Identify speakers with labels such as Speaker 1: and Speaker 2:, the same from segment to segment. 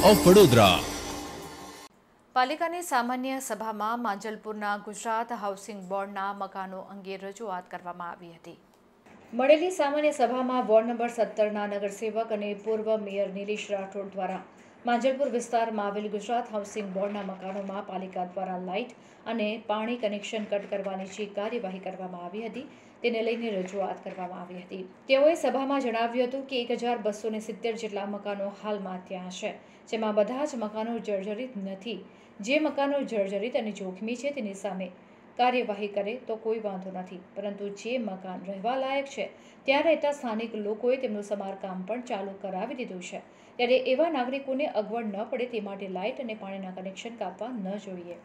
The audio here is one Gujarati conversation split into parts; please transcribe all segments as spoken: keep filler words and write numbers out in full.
Speaker 1: ઓફ વડોદરા.
Speaker 2: પાલિકાની સામાન્ય સભામાં માંજલપુરના ગુજરાત હાઉસિંગ બોર્ડના મકાનો અંગે રજૂઆત કરવામાં આવી હતી. મળેલી સામાન્ય સભામાં વોર્ડ નંબર સત્તરના નગરસેવક અને પૂર્વ મેયર નિલેશ રાઠોડ દ્વારા માંજલપુર વિસ્તારમાં આવેલ ગુજરાત હાઉસિંગ બોર્ડના મકાનોમાં પાલિકા દ્વારા લાઇટ અને પાણી કનેક્શન કટ કરવાની જે કાર્યવાહી કરવામાં આવી હતી તેને લઈને રજૂઆત કરવામાં આવી હતી. તેઓએ સભામાં જણાવ્યું હતું કે એક હજાર બસો ને સિત્તેર જેટલા મકાનો હાલમાં ત્યાં છે, જેમાં બધા જ મકાનો જર્જરિત નથી. જે મકાનો જર્જરિત અને જોખમી છે તેની સામે કાર્યવાહી કરે તો કોઈ વાંધો નથી, પરંતુ જે મકાન રહેવા લાયક છે ત્યાં રહેતા સ્થાનિક લોકોએ તેમનું સમારકામ પણ ચાલુ કરાવી દીધું છે, ત્યારે એવા નાગરિકોને અગવડ ન પડે તે માટે લાઇટ અને પાણીના કનેક્શન કાપવા ન જોઈએ.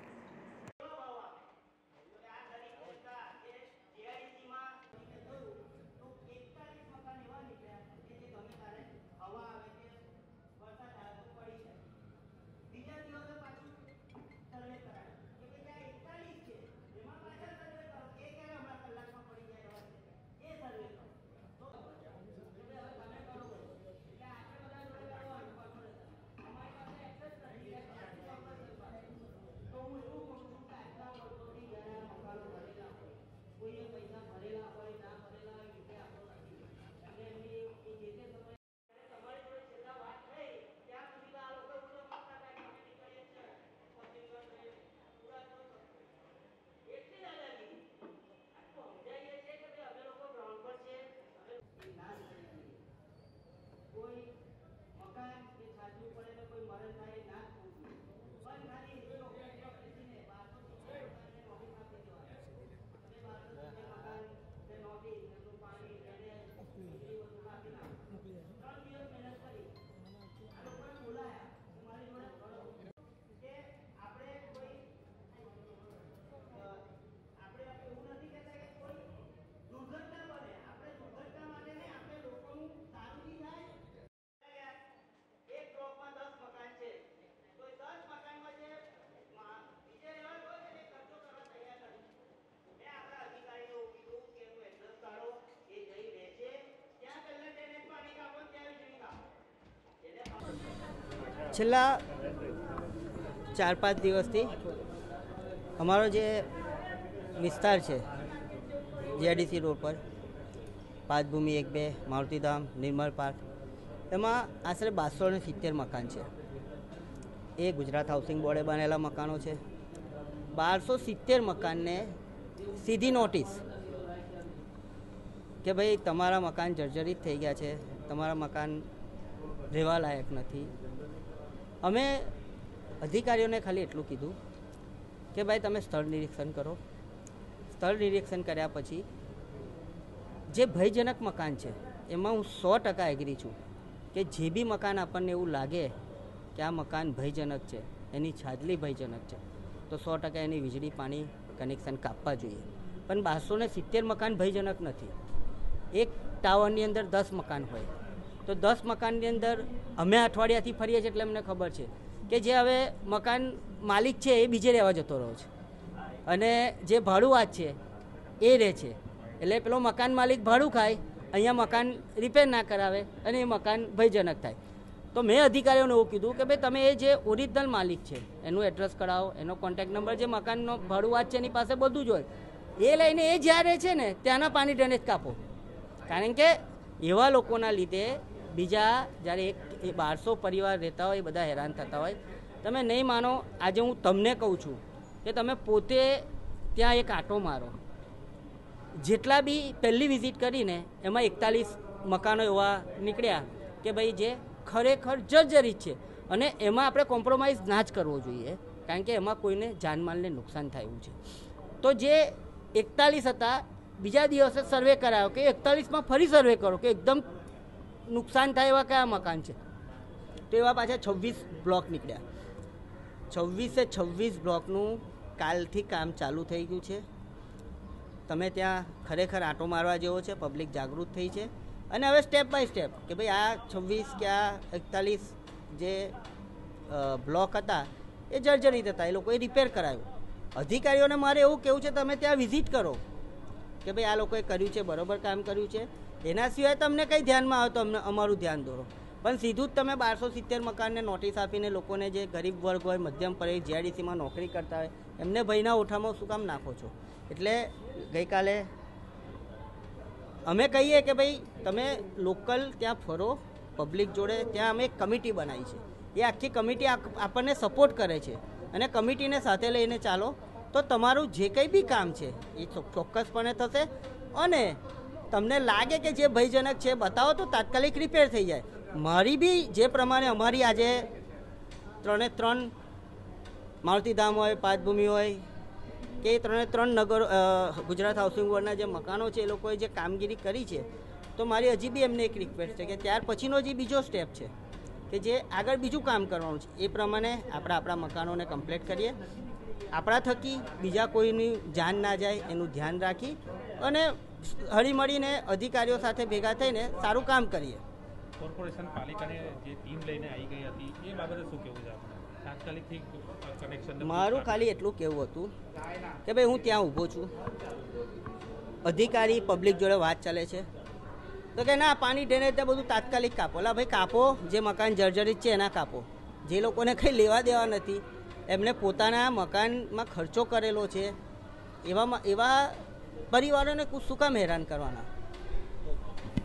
Speaker 3: છેલ્લા ચાર પાંચ દિવસથી અમારો જે વિસ્તાર છે જીઆઈડીસી રોડ પર પાદભૂમિ એક બે મારુતિધામ નિર્મળ પાર્ક, એમાં આશરે બારસો ને સિત્તેર મકાન છે. એ ગુજરાત હાઉસિંગ બોર્ડે બનેલા મકાનો છે. બારસો સિત્તેર મકાનને સીધી નોટિસ કે ભાઈ તમારા મકાન જર્જરિત થઈ ગયા છે, તમારા મકાન રહેવા લાયક નથી. અમે અધિકારીઓને ખાલી એટલું કીધું કે ભાઈ તમે સ્થળ નિરીક્ષણ કરો. સ્થળ નિરીક્ષણ કર્યા પછી જે ભયજનક મકાન છે એમાં હું સો ટકા એગ્રી છું કે જે બી મકાન આપણને એવું લાગે કે આ મકાન ભયજનક છે, એની છાજલી ભયજનક છે, તો સો ટકા એની વીજળી પાણી કનેક્શન કાપવા જોઈએ. પણ બારસો ને સિત્તેર મકાન ભયજનક નથી. એક ટાવરની અંદર દસ મકાન હોય તો દસ મકાનની અંદર અમે અઠવાડિયાથી ફરીએ છીએ એટલે અમને ખબર છે કે જે હવે મકાન માલિક છે એ બીજે રહેવા જતો રહ્યો છે અને જે ભાડુઆત છે એ રહે છે. એટલે પેલો મકાન માલિક ભાડું ખાય, અહીંયા મકાન રિપેર ના કરાવે અને એ મકાન ભયજનક થાય. તો મેં અધિકારીઓને એવું કીધું કે ભાઈ તમે એ જે ઓરિજિનલ માલિક છે એનું એડ્રેસ કઢાવો, એનો કોન્ટેક્ટ નંબર, જે મકાનનો ભાડુઆત છે એની પાસે બધું જ હોય, એ લઈને એ જ્યાં રહે છે ને ત્યાંના પાણી ડ્રેનેજ કાપો. કારણ કે એવા લોકોના લીધે બીજા જ્યારે એક બારસો પરિવાર રહેતા હોય એ બધા હેરાન થતા હોય. તમે નહીં માનો, આજે હું તમને કહું છું કે તમે પોતે ત્યાં એક આંટો મારો. જેટલા બી પહેલી વિઝિટ કરીને એમાં એકતાલીસ મકાનો એવા નીકળ્યા કે ભાઈ જે ખરેખર જર્જરિત છે અને એમાં આપણે કોમ્પ્રોમાઇઝ ના જ કરવો જોઈએ, કારણ કે એમાં કોઈને જાનમાલને નુકસાન થાય એવું છે. તો જે એકતાલીસ હતા, બીજા દિવસે સર્વે કરાયો કે એકતાલીસમાં ફરી સર્વે કરો કે એકદમ નુકસાન થાય એવા કયા મકાન છે. તો એવા પાછા છવ્વીસ બ્લોક નીકળ્યા. છવ્વીસે છવ્વીસ બ્લોકનું કાલથી કામ ચાલુ થઈ ગયું છે. તમે ત્યાં ખરેખર આંટો મારવા જેવો છે. પબ્લિક જાગૃત થઈ છે અને હવે સ્ટેપ બાય સ્ટેપ કે ભાઈ આ છવ્વીસ કે આ એકતાલીસ જે બ્લોક હતા એ જર્જરિત હતા, એ લોકોએ રિપેર કરાવ્યું. અધિકારીઓને મારે એવું કહેવું છે તમે ત્યાં વિઝિટ કરો કે ભાઈ આ લોકોએ કર્યું છે, બરાબર કામ કર્યું છે. એના સિવાય તમને કંઈ ધ્યાનમાં આવે તો અમને અમારું ધ્યાન દોરો. પણ સીધું જ તમે બારસો સિત્તેર મકાનને નોટિસ આપીને લોકોને જે ગરીબ વર્ગ હોય, મધ્યમ પરિવાર, જીઆઈડીસીમાં નોકરી કરતા હોય, એમને ભયના ઓઠામાં શું કામ નાખો છો? એટલે ગઈકાલે અમે કહીએ કે ભાઈ તમે લોકલ ત્યાં ફરો, પબ્લિક જોડે, ત્યાં અમે એક કમિટી બનાવી છે, એ આખી કમિટી આપણને સપોર્ટ કરે છે અને કમિટીને સાથે લઈને ચાલો તો તમારું જે કંઈ બી કામ છે એ ચોક્કસપણે થશે અને તમને લાગે કે જે ભયજનક છે બતાવો તો તાત્કાલિક રિપેર થઈ જાય. મારી બી જે પ્રમાણે અમારી આજે ત્રણે ત્રણ મારુતિધામ હોય, પાંચભૂમિ હોય કે ત્રણે ત્રણ નગર ગુજરાત હાઉસિંગ બોર્ડના જે મકાનો છે એ લોકોએ જે કામગીરી કરી છે, તો મારી હજી બી એમને એક રિક્વેસ્ટ છે કે ત્યાર પછીનો જે બીજો સ્ટેપ છે કે જે આગળ બીજું કામ કરવાનું છે એ પ્રમાણે આપણે આપણા મકાનોને કમ્પ્લીટ કરીએ, આપણા થકી બીજા કોઈની જાન ના જાય એનું ધ્યાન રાખી અને હળીમળીને અધિકારીઓ સાથે ભેગા થઈને સારું કામ કરીએ.
Speaker 1: કોર્પોરેશન પાલિકાને જે ટીમ લઈને આવી ગઈ હતી એ બાબતે શું કહેવું છે આપણે? તાત્કાલિકથી કનેક્શન.
Speaker 3: મારું ખાલી એટલું કહેવું હતું કે ભાઈ હું ત્યાં ઊભો છું, અધિકારી પબ્લિક જોડે વાત ચાલે છે તો કે ના પાણી ડ્રેનેજ ત્યાં બધું તાત્કાલિક કાપો. લા ભાઈ કાપો, જે મકાન જર્જરિત છે એના કાપો. જે લોકોને કંઈ લેવા દેવા નથી, એમને પોતાના મકાનમાં ખર્ચો કરેલો છે, એવામાં એવા પરિવારોને શું કામ હેરાન કરવાના?